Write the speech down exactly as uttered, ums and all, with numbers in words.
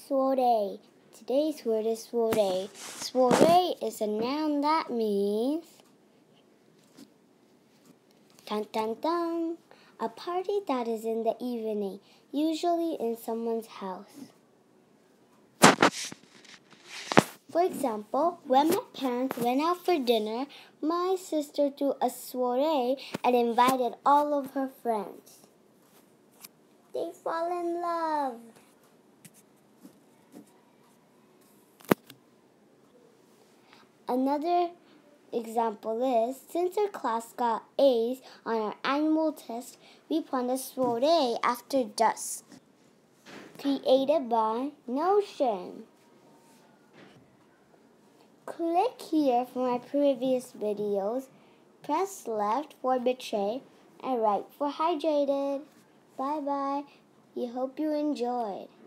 soiree. Today's word is soiree. Soiree is a noun that means dun dun dun, a party that is in the evening, usually in someone's house. For example, when my parents went out for dinner, my sister threw a soiree and invited all of her friends. They fall in love. Another example is, since our class got A's on our annual test, we planned a soiree after dusk. Created by Notion. Click here for my previous videos, press left for betray, and right for hydrated. Bye bye. We hope you enjoyed.